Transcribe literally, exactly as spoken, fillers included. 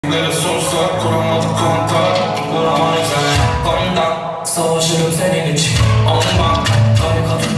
Nereye sorsa kuramadık kontak. Vuramayız hani kontak. Savaşırım senin için ondan.